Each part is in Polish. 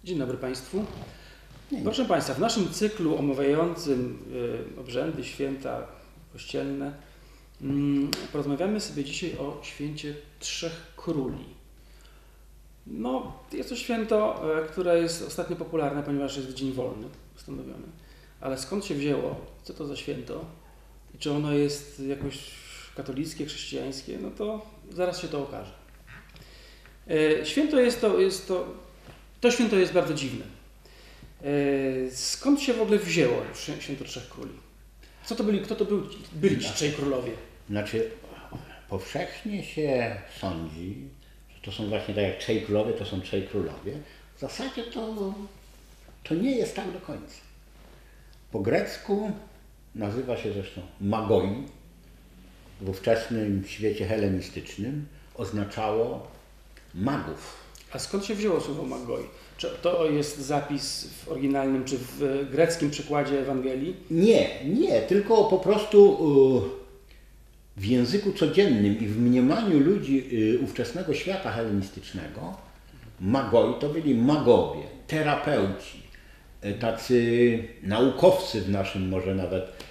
Dzień dobry Państwu. Proszę Państwa, w naszym cyklu omawiającym obrzędy, święta kościelne porozmawiamy sobie dzisiaj o święcie Trzech Króli. No, jest to święto, które jest ostatnio popularne, ponieważ jest dzień wolny ustanowiony. Ale skąd się wzięło? Co to za święto? I czy ono jest jakoś katolickie, chrześcijańskie? No to zaraz się to okaże. Święto to święto jest bardzo dziwne. Skąd się w ogóle wzięło święto Trzech Króli? Kto to byli ci trzej królowie? Znaczy, powszechnie się sądzi, że to są właśnie tak jak trzej królowie, to są trzej królowie. W zasadzie to nie jest tak do końca. Po grecku nazywa się zresztą magoi. W ówczesnym świecie hellenistycznym oznaczało magów. A skąd się wzięło słowo magoi? Czy to jest zapis w oryginalnym, czy w greckim przykładzie Ewangelii? Nie, tylko po prostu w języku codziennym i w mniemaniu ludzi ówczesnego świata hellenistycznego magoi to byli magowie, terapeuci, tacy naukowcy w naszym może nawet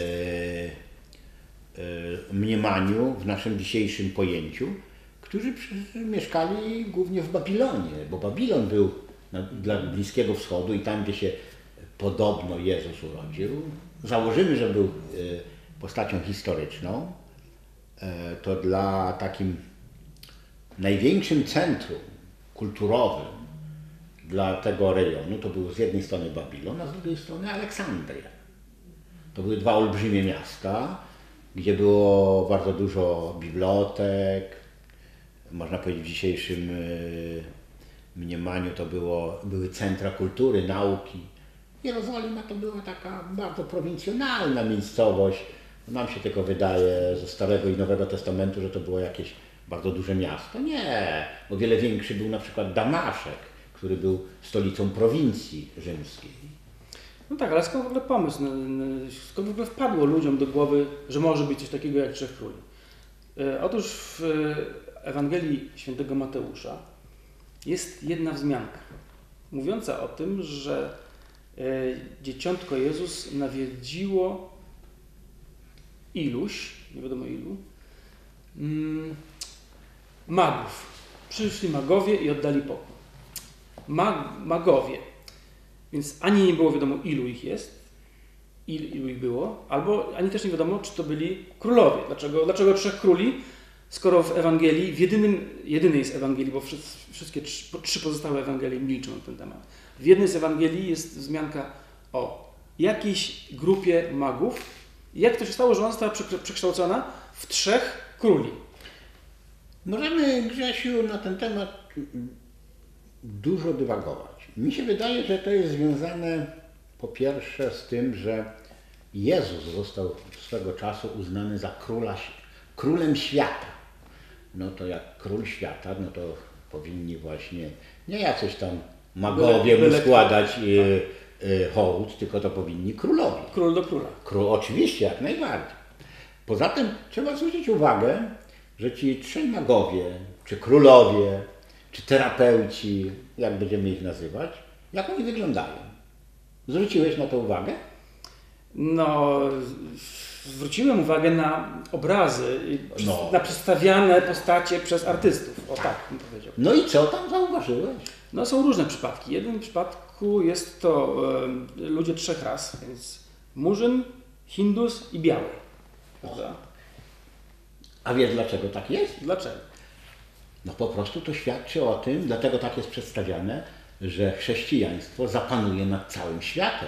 mniemaniu, w naszym dzisiejszym pojęciu, którzy mieszkali głównie w Babilonie, bo Babilon był dla Bliskiego Wschodu i tam, gdzie się podobno Jezus urodził. Założymy, że był postacią historyczną, to dla takim największym centrum kulturowym dla tego rejonu to był z jednej strony Babilon, a z drugiej strony Aleksandria. To były dwa olbrzymie miasta, gdzie było bardzo dużo bibliotek. Można powiedzieć w dzisiejszym mniemaniu to były centra kultury, nauki. Jerozolima to była taka bardzo prowincjonalna miejscowość. Nam się tylko wydaje ze Starego i Nowego Testamentu, że to było jakieś bardzo duże miasto. Nie, o wiele większy był na przykład Damaszek, który był stolicą prowincji rzymskiej. No tak, ale skąd w ogóle pomysł? Skąd w ogóle wpadło ludziom do głowy, że może być coś takiego jak Trzech Króli? Otóż w Ewangelii Świętego Mateusza jest jedna wzmianka mówiąca o tym, że dzieciątko Jezus nawiedziło iluś, nie wiadomo ilu, magów. Przyszli magowie i oddali pokój. Magowie. Więc ani nie było wiadomo ilu ich jest, ilu ich było, albo ani też nie wiadomo, czy to byli królowie. Dlaczego Trzech Króli? Skoro w Ewangelii, jedynej z Ewangelii, bo wszystkie trzy pozostałe Ewangelie milczą na ten temat. W jednej z Ewangelii jest wzmianka o jakiejś grupie magów. Jak to się stało, że ona została przekształcona w Trzech Króli? Możemy, Grzesiu, na ten temat dużo dywagować. Mi się wydaje, że to jest związane po pierwsze z tym, że Jezus został swego czasu uznany za królem świata. No to jak król świata, no to powinni właśnie nie jacyś tam magowie mu składać hołd, tylko to powinni królowie. Król do króla. Oczywiście, jak najbardziej. Poza tym trzeba zwrócić uwagę, że ci trzej magowie, czy królowie, czy terapeuci, jak będziemy ich nazywać, jak oni wyglądają? Zwróciłeś na to uwagę? No, zwróciłem uwagę na obrazy, na przedstawiane postacie przez artystów. O tak bym powiedział. No i co tam zauważyłeś? No są różne przypadki. W jednym przypadku jest to ludzie trzech ras, więc Murzyn, Hindus i Biały. Prawda? A wiesz dlaczego tak jest? Dlaczego? No po prostu to świadczy o tym, dlatego tak jest przedstawiane, że chrześcijaństwo zapanuje nad całym światem.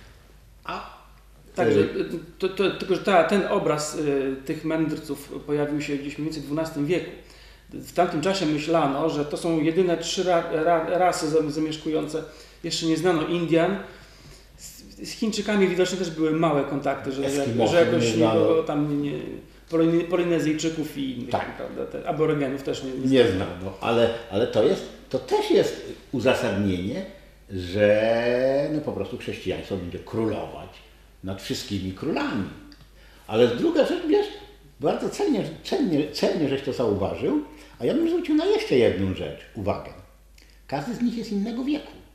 Także tylko, że ten obraz tych mędrców pojawił się gdzieś mniej więcej w XII wieku. W tamtym czasie myślano, że to są jedyne trzy rasy zamieszkujące. Jeszcze nie znano Indian. Z Chińczykami widocznie też były małe kontakty, że jakoś Polinezyjczyków i innych, tak. Prawda, aborygenów też nie znano. Ale to też jest uzasadnienie, że no po prostu chrześcijaństwo będzie królować nad wszystkimi królami. Ale druga rzecz, wiesz, bardzo celnie żeś to zauważył, a ja bym zwrócił na jeszcze jedną rzecz uwagę. Każdy z nich jest innego wieku.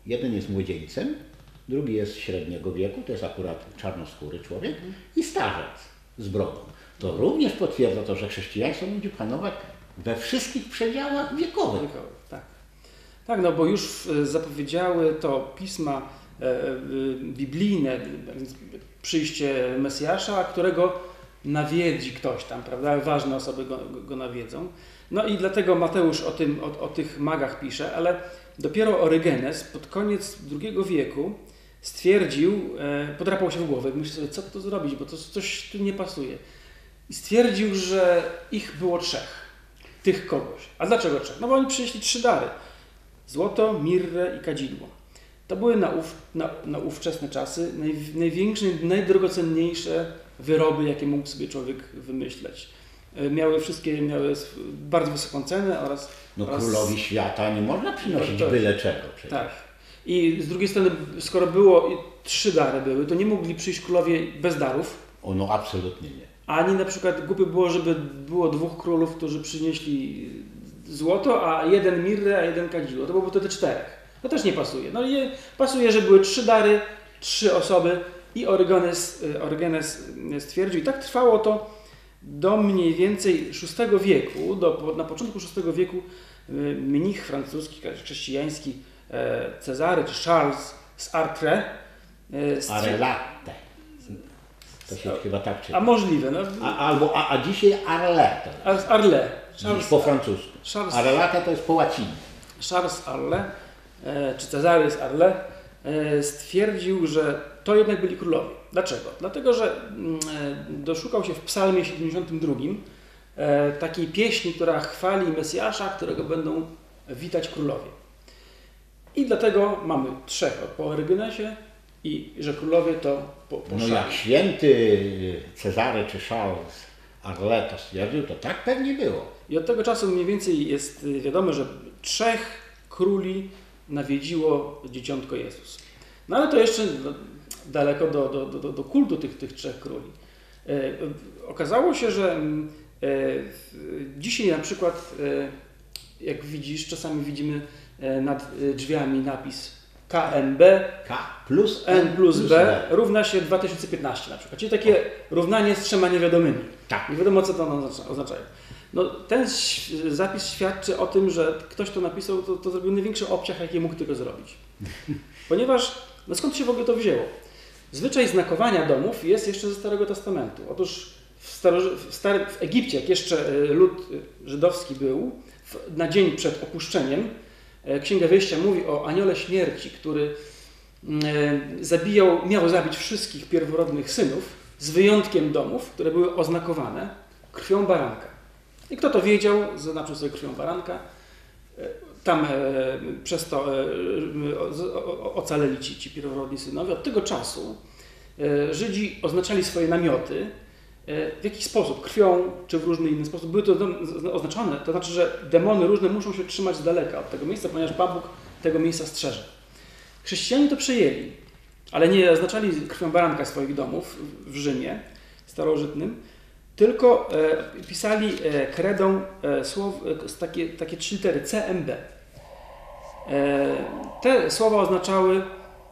Jeden jest młodzieńcem, drugi jest średniego wieku, to jest akurat czarnoskóry człowiek i starzec z brodą. To również potwierdza to, że chrześcijaństwo będzie panować we wszystkich przedziałach wiekowych. Tak. Tak, no bo już zapowiedziały to pisma biblijne, przyjście Mesjasza, którego nawiedzi ktoś tam, prawda? Ważne osoby go nawiedzą. No i dlatego Mateusz o tych magach pisze, ale dopiero Orygenes pod koniec II wieku stwierdził, podrapał się w głowę, myśli sobie, co to zrobić, bo to coś tu nie pasuje. I stwierdził, że ich było 3, tych kogoś. A dlaczego 3? No bo oni przynieśli 3 dary. Złoto, mirrę i kadzidło. To były na ówczesne czasy największe, najdrogocenniejsze wyroby, jakie mógł sobie człowiek wymyśleć. Miały bardzo wysoką cenę oraz... Królowi świata nie można przynosić byle czego przecież. Tak. I z drugiej strony, skoro było 3 dary były, to nie mogli przyjść królowie bez darów. No absolutnie nie. Ani na przykład głupie było, żeby było 2 królów, którzy przynieśli złoto, a 1 mirrę, a 1 kadzidło. To byłoby wtedy 4. To też nie pasuje. No i pasuje, że były 3 dary, 3 osoby i Orygenes stwierdził. I tak trwało to do mniej więcej VI wieku. Na początku VI wieku mnich francuski, chrześcijański Cezary czy Charles z Artres. Arelate. To się chyba tak czyta. A możliwe. No. A dzisiaj Arlette. Arles. Po francusku. Arelate to jest po łacinie. Charles Arles, czy Cezary z Arles, stwierdził, że to jednak byli królowie. Dlaczego? Dlatego, że doszukał się w psalmie 72 takiej pieśni, która chwali Mesjasza, którego będą witać królowie. I dlatego mamy 3 po Orygenesie i że królowie to po No jak święty Cezary czy Charles Arles to stwierdził, to tak pewnie było. I od tego czasu mniej więcej jest wiadomo, że 3 króli nawiedziło dzieciątko Jezus. No ale to jeszcze daleko do kultu tych 3 króli. Okazało się, że dzisiaj na przykład, jak widzisz, czasami widzimy nad drzwiami napis KNB, K plus N plus B równa się 2015 na przykład. Czyli takie równanie z 3 niewiadomymi. Tak. Nie wiadomo, co to oznacza. No, ten zapis świadczy o tym, że ktoś to napisał, to zrobił największy obciach, jaki mógł tego zrobić. Ponieważ, no skąd się w ogóle to wzięło? Zwyczaj znakowania domów jest jeszcze ze Starego Testamentu. Otóż w Egipcie, jak jeszcze lud żydowski był, na dzień przed opuszczeniem, Księga Wyjścia mówi o aniole śmierci, który miał zabić wszystkich pierworodnych synów, z wyjątkiem domów, które były oznakowane krwią baranka. I kto to wiedział, zaznaczył sobie krwią baranka. Tam przez to ocaleli ci pierworodni synowie. Od tego czasu Żydzi oznaczali swoje namioty w jakiś sposób, krwią czy w różny inny sposób. Były to oznaczone, to znaczy, że demony różne muszą się trzymać z daleka od tego miejsca, ponieważ Pan Bóg tego miejsca strzeże. Chrześcijanie to przejęli, ale nie oznaczali krwią baranka swoich domów w Rzymie starożytnym, tylko pisali kredą takie 3 litery CMB. Te słowa oznaczały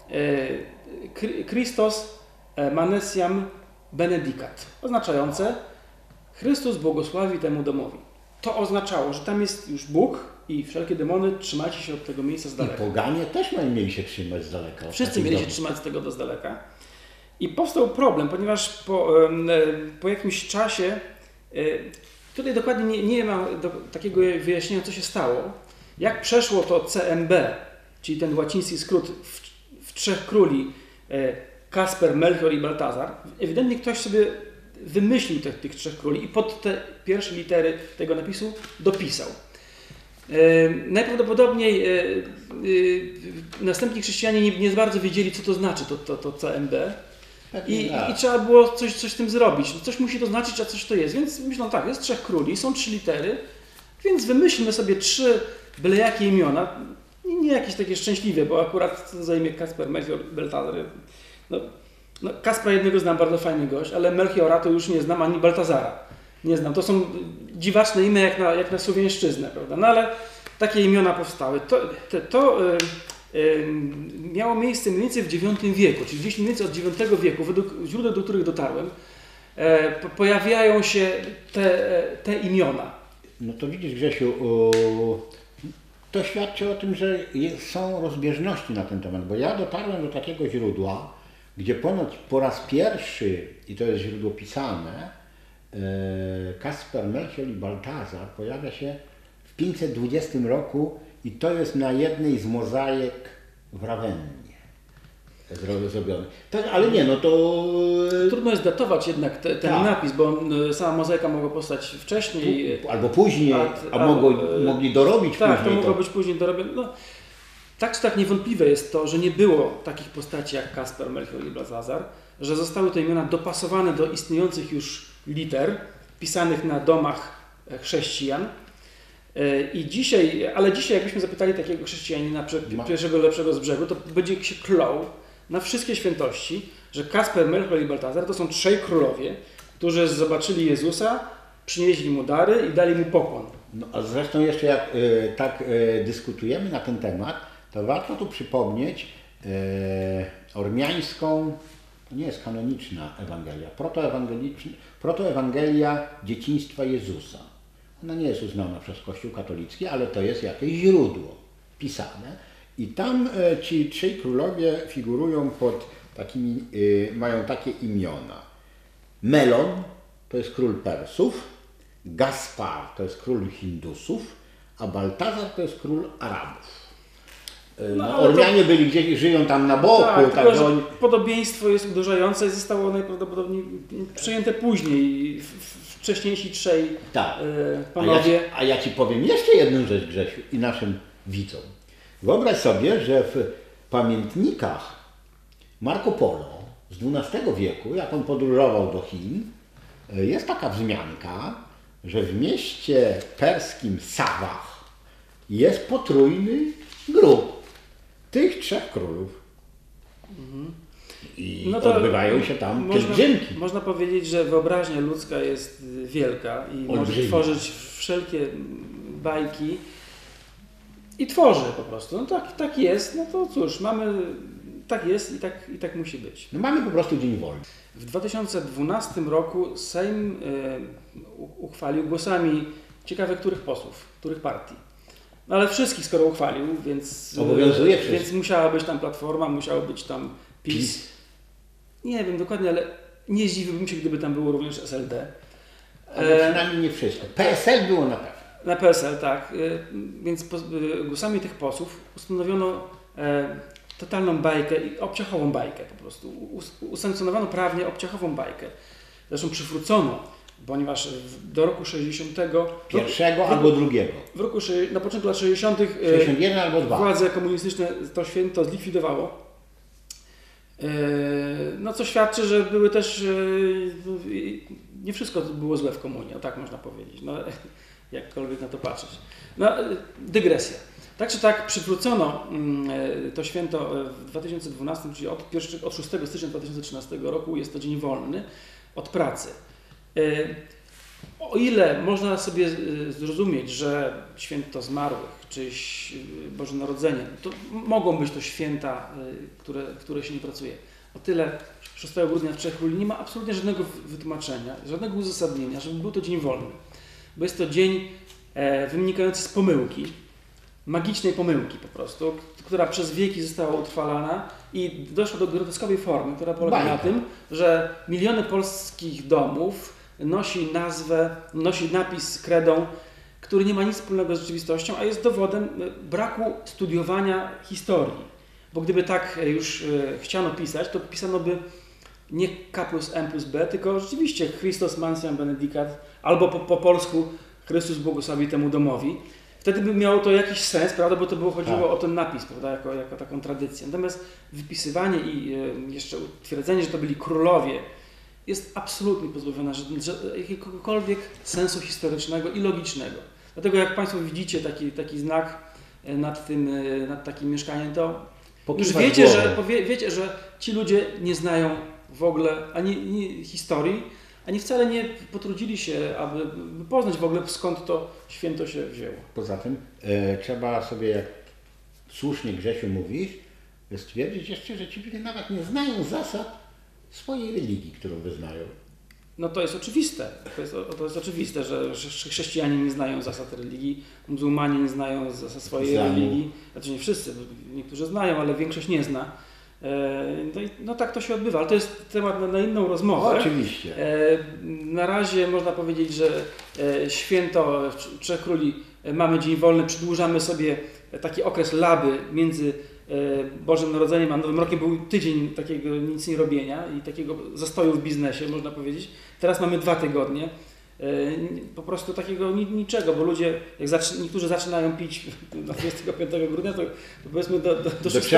Christos Manessiam Benedicat, oznaczające Chrystus błogosławi temu domowi. To oznaczało, że tam jest już Bóg i wszelkie demony, trzymajcie się od tego miejsca z daleka. I poganie też mieli się trzymać z daleka. Wszyscy mieli się trzymać z tego z daleka. I powstał problem, ponieważ po jakimś czasie, tutaj dokładnie nie ma takiego wyjaśnienia, co się stało, jak przeszło to CMB, czyli ten łaciński skrót w 3 króli, Kasper, Melchior i Baltazar. Ewidentnie ktoś sobie wymyślił tych 3 króli i pod te pierwsze litery tego napisu dopisał. Najprawdopodobniej następni chrześcijanie nie bardzo wiedzieli, co to znaczy to CMB. I trzeba było coś z tym zrobić. Coś musi to znaczyć, a coś to jest. Więc myślą tak, jest 3 króli, są 3 litery, więc wymyślmy sobie 3 byle jakie imiona. Nie jakieś takie szczęśliwe, bo akurat zajmie Kasper, Melchior, Baltazar. No, Kaspra jednego znam, bardzo fajny gość, ale Melchiora to już nie znam, ani Baltazara nie znam. To są dziwaczne imię jak na słowiańszczyznę, prawda? No ale takie imiona powstały. miało miejsce mniej więcej w IX wieku, czyli gdzieś mniej więcej od IX wieku, według źródeł, do których dotarłem, pojawiają się te imiona. No to widzisz, Grzesiu, to świadczy o tym, że są rozbieżności na ten temat, bo ja dotarłem do takiego źródła, gdzie ponoć po raz pierwszy, i to jest źródło pisane, Kasper, Melchior i Baltazar pojawia się w 520 roku i to jest na jednej z mozaik w Rawennie zrobione. Tak, ale nie, no to... Trudno jest datować jednak ten napis, bo sama mozaika mogła powstać wcześniej. Albo później, mogli dorobić tak, później. To mogło być później dorobione. No, tak czy tak niewątpliwe jest to, że nie było takich postaci jak Kasper, Melchior i Baltazar, że zostały te imiona dopasowane do istniejących już liter pisanych na domach chrześcijan. Ale dzisiaj jakbyśmy zapytali takiego chrześcijanina pierwszego lepszego z brzegu, to będzie się klął na wszystkie świętości, że Kasper, Melchior i Baltazar to są trzej królowie, którzy zobaczyli Jezusa, przynieśli mu dary i dali mu pokłon. No, a zresztą jeszcze jak dyskutujemy na ten temat, to warto tu przypomnieć ormiańską, to nie jest kanoniczna Ewangelia, protoewangelia dzieciństwa Jezusa. Ona nie jest uznana przez Kościół katolicki, ale to jest jakieś źródło pisane. I tam ci trzej królowie figurują pod takimi, mają takie imiona. Melon to jest król Persów, Gaspar to jest król Hindusów, a Baltazar to jest król Arabów. Ormianie byli gdzieś, żyją tam na boku. Tak, tylko, że podobieństwo jest uderzające i zostało najprawdopodobniej przyjęte później. Wcześniejsi trzej panowie. A ja Ci powiem jeszcze jedną rzecz, Grzesiu, i naszym widzom. Wyobraź sobie, że w pamiętnikach Marco Polo z XII wieku, jak on podróżował do Chin, jest taka wzmianka, że w mieście perskim Sawach jest potrójny grób tych trzech królów. I odbywają się tam pielgrzymki. Można powiedzieć, że wyobraźnia ludzka jest wielka i może tworzyć wszelkie bajki. I tworzy po prostu. No tak jest, no to cóż, tak jest i tak musi być. No mamy po prostu dzień wolny. W 2012 roku Sejm uchwalił głosami ciekawe których posłów, których partii. No ale wszystkich skoro uchwalił, więc obowiązuje wszystkich. Więc musiała być tam Platforma, musiał być tam PiS. Nie wiem dokładnie, ale nie zdziwiłbym się, gdyby tam było również SLD. Ale przynajmniej nie wszystko. PSL było na pewno. Na PSL, tak. Więc głosami tych posłów ustanowiono totalną bajkę i obciachową bajkę po prostu. Usankcjonowano prawnie obciachową bajkę. Zresztą przywrócono, ponieważ do roku 60. Pierwszego albo drugiego. Na początku lat 60. 61 albo 2. Władze komunistyczne to święto zlikwidowało. No co świadczy, że były też nie wszystko było złe w komunii, tak można powiedzieć, no, jakkolwiek na to patrzeć. No, dygresja. Tak czy tak przywrócono to święto w 2012, czyli od 6 stycznia 2013 roku jest to dzień wolny od pracy. O ile można sobie zrozumieć, że święto zmarłych, czy Boże Narodzenie, to mogą być to święta, które się nie pracuje. O tyle 6 grudnia w Trzech Króli nie ma absolutnie żadnego wytłumaczenia, żadnego uzasadnienia, żeby był to dzień wolny. Bo jest to dzień wynikający z pomyłki, magicznej pomyłki po prostu, która przez wieki została utrwalana i doszła do groteskowej formy, która polega na tym, że miliony polskich domów nosi napis kredą, który nie ma nic wspólnego z rzeczywistością, a jest dowodem braku studiowania historii. Bo gdyby tak już chciano pisać, to pisano by nie K plus M plus B, tylko rzeczywiście Christos Mansiam Benedicat, albo po polsku Chrystus błogosławi temu domowi. Wtedy by miało to jakiś sens, prawda, bo to chodziło o ten napis, prawda, jako taką tradycję. Natomiast wypisywanie i jeszcze twierdzenie, że to byli królowie, jest absolutnie pozbawiona jakiegokolwiek sensu historycznego i logicznego. Dlatego jak Państwo widzicie taki znak nad takim mieszkaniem, to już wiecie, że ci ludzie nie znają w ogóle ani historii, ani wcale nie potrudzili się, aby poznać w ogóle skąd to święto się wzięło. Poza tym trzeba sobie, jak słusznie, Grzesiu, mówisz, stwierdzić jeszcze, że ci ludzie nawet nie znają zasad swojej religii, którą wyznają. No to jest oczywiste. To jest oczywiste, że chrześcijanie nie znają zasad religii, muzułmanie nie znają zasad swojej religii. Znaczy nie wszyscy, niektórzy znają, ale większość nie zna. No tak to się odbywa, ale to jest temat na inną rozmowę. Oczywiście. Na razie można powiedzieć, że święto Trzech Króli, mamy dzień wolny, przedłużamy sobie taki okres laby między Bożym Narodzeniem a Nowym Rokiem. Był tydzień takiego nic nie robienia i takiego zastoju w biznesie, można powiedzieć. Teraz mamy 2 tygodnie. Po prostu niczego, bo ludzie, jak niektórzy zaczynają pić na 25 grudnia, to powiedzmy do 6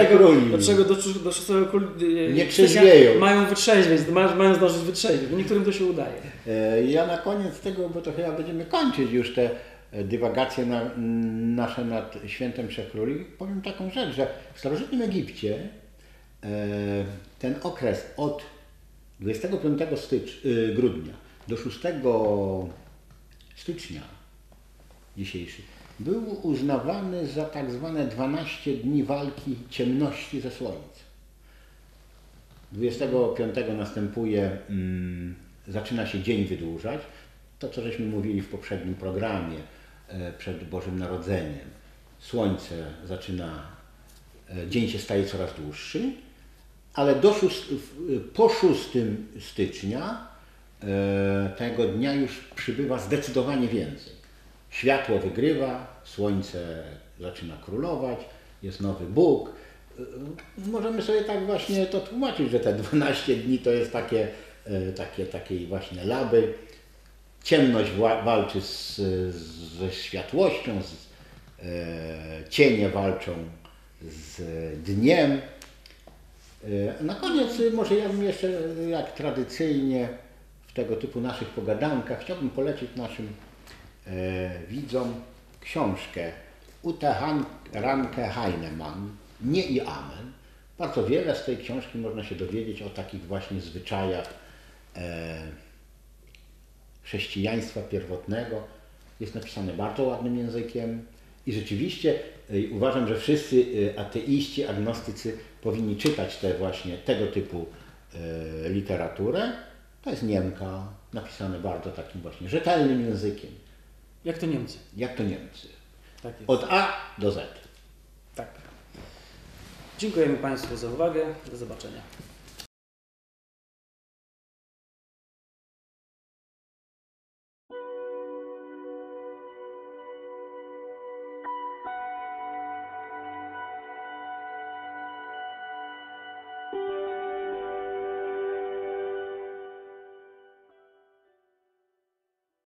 nie trzeźwieją. Mają wytrzeźwieć, mają zdążyć wytrzeźwieć, bo niektórym to się udaje. Ja na koniec tego, bo to chyba będziemy kończyć już te dywagacje nasze nad Świętem Trzech Króli, powiem taką rzecz, że w starożytnym Egipcie ten okres od 25 grudnia do 6 stycznia dzisiejszy był uznawany za tak zwane 12 dni walki ciemności ze słońcem. 25 zaczyna się dzień wydłużać. To, co żeśmy mówili w poprzednim programie przed Bożym Narodzeniem. Słońce dzień się staje coraz dłuższy, ale po 6 stycznia tego dnia już przybywa zdecydowanie więcej. Światło wygrywa, słońce zaczyna królować, jest nowy Bóg. Możemy sobie tak właśnie to tłumaczyć, że te 12 dni to jest takiej właśnie laby. Ciemność walczy ze światłością, cienie walczą z dniem. Na koniec może ja bym jeszcze, jak tradycyjnie w tego typu naszych pogadankach, chciałbym polecić naszym widzom książkę Ute Ranke Heinemann, Nie i Amen. Bardzo wiele z tej książki można się dowiedzieć o takich właśnie zwyczajach chrześcijaństwa pierwotnego. Jest napisane bardzo ładnym językiem i rzeczywiście uważam, że wszyscy ateiści, agnostycy powinni czytać tego typu literaturę. To jest Niemka, napisane bardzo takim właśnie rzetelnym językiem. Jak to Niemcy. Jak to Niemcy. Tak jest. Od A do Z. Tak. Dziękujemy Państwu za uwagę. Do zobaczenia.